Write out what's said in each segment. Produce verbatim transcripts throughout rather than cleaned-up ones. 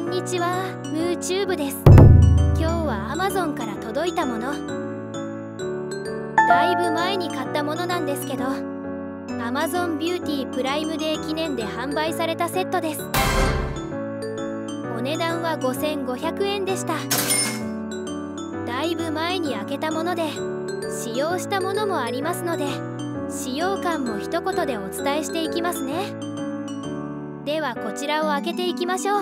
んにちは、ムーチューブです。今日は アマゾン から届いたもの。だいぶ前に買ったものなんですけど、アマゾン ビューティー プライムデー記念で販売されたセットです。お値段はごせんごひゃくえんでした。だいぶ前に開けたもので、使用したものもありますので、使用感も一言でお伝えしていきますね。ではこちらを開けていきましょう。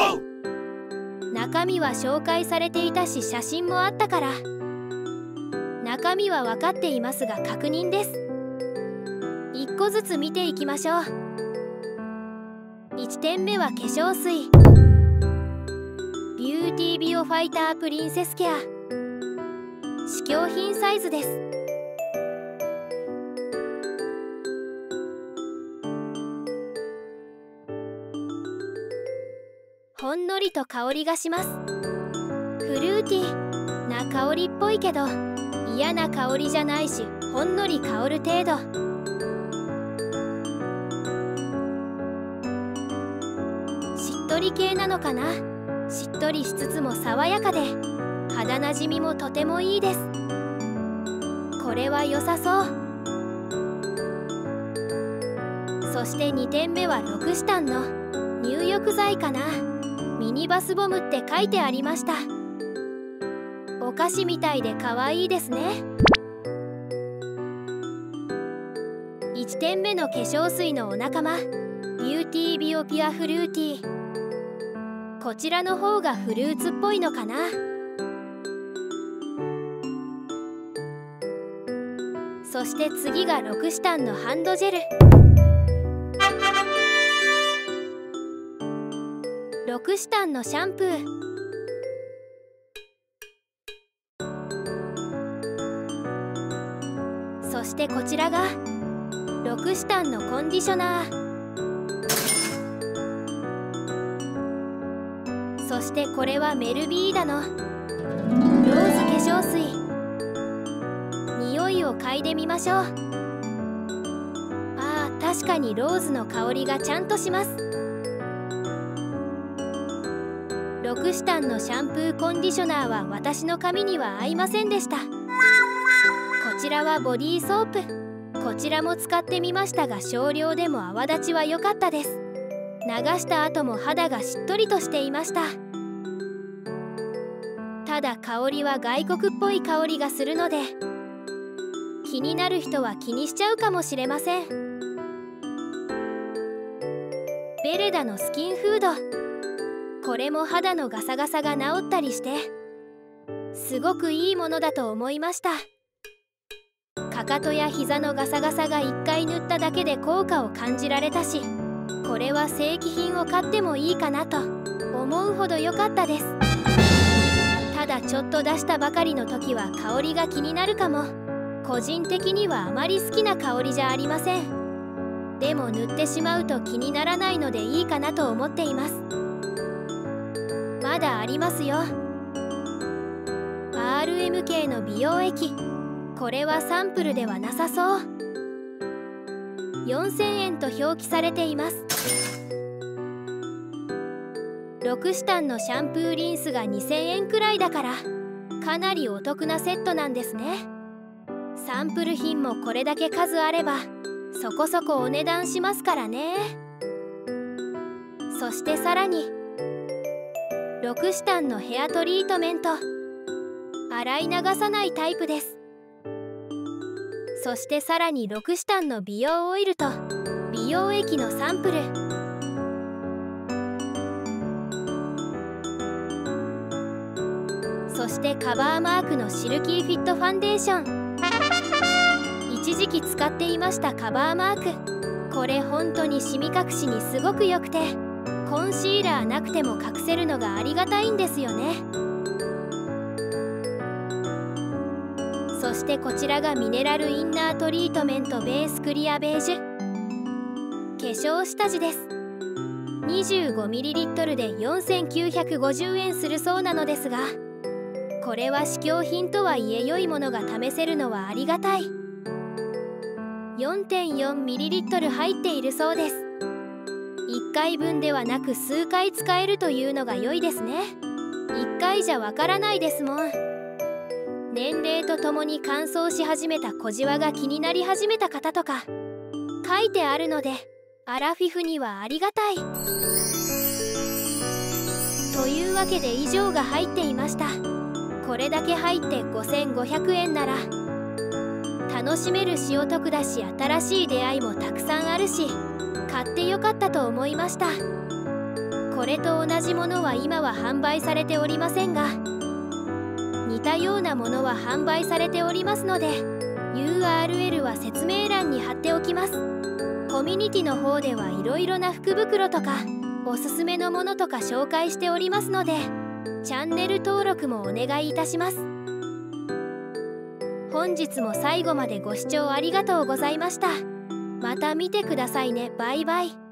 中身は紹介されていたし、写真もあったから中身は分かっていますが確認です。いっこずつ見ていきましょう。いってんめは化粧水、ビューティービオファイタープリンセスケア、試供品サイズです。ほんのりと香りがします。フルーティーな香りっぽいけど嫌な香りじゃないし、ほんのり香る程度。しっとり系なのかな。しっとりしつつも爽やかで肌なじみもとてもいいです。これは良さそう。そしてにてんめはロクシタンの入浴剤かな。ミニバスボムって書いてありました。お菓子みたいで可愛いですね。いってんめの化粧水のお仲間、ビューティービオピュアフルーティー。こちらの方がフルーツっぽいのかな。そして次がロクシタンのハンドジェル。ロクシタンのシャンプー、そしてこちらがロクシタンのコンディショナー。そしてこれはメルビーダのローズ化粧水。匂いを嗅いでみましょう。あー、確かにローズの香りがちゃんとします。ロクシタンのシャンプーコンディショナーは私の髪には合いませんでした。こちらはボディーソープ。こちらも使ってみましたが少量でも泡立ちは良かったです。流した後も肌がしっとりとしていました。ただ香りは外国っぽい香りがするので、気になる人は気にしちゃうかもしれません。ベレダのスキンフード、これも肌のガサガサが治ったりしてすごくいいものだと思いました。かかとや膝のガサガサがいっかい塗っただけで効果を感じられたし、これは正規品を買ってもいいかなと思うほど良かったです。ただちょっと出したばかりの時は香りが気になるかも。個人的にはあまり好きな香りじゃありません。でも塗ってしまうと気にならないのでいいかなと思っています。まだありますよ。 アールエムケー の美容液。これはサンプルではなさそう。よんせんえんと表記されています。ロクシタンのシャンプーリンスがにせんえんくらいだからかなりお得なセットなんですね。サンプル品もこれだけ数あればそこそこお値段しますからね。そしてさらにロクシタンのヘアトリートメント、洗い流さないタイプです。そしてさらにロクシタンの美容オイルと美容液のサンプル。そしてカバーマークのシルキーフィットファンデーション。一時期使っていましたカバーマーク。これ本当にシミ隠しにすごく良くて、コンシーラーなくても隠せるのがありがたいんですよね。そしてこちらがミネラルインナートリートメントベースクリアベージュ化粧下地です。 にじゅうごミリリットル でよんせんきゅうひゃくごじゅうえんするそうなのですが、これは試供品とはいえ良いものが試せるのはありがたい。 よんてんよんミリリットル 入っているそうです。いっかいぶんではなく数回使えるというのが良いですね。いっかいじゃわからないですもん。年齢とともに乾燥し始めた小じわが気になり始めた方とか書いてあるので、アラフィフにはありがたい。というわけで以上が入っていました。これだけ入ってごせんごひゃくえんなら楽しめるしお得だし、新しい出会いもたくさんあるし、買ってよかったと思いました。これと同じものは今は販売されておりませんが、似たようなものは販売されておりますので ユーアールエル は説明欄に貼っておきます。コミュニティの方ではいろいろな福袋とかおすすめのものとか紹介しておりますので、チャンネル登録もお願いいたします。本日も最後までご視聴ありがとうございました。また見てくださいね。バイバイ。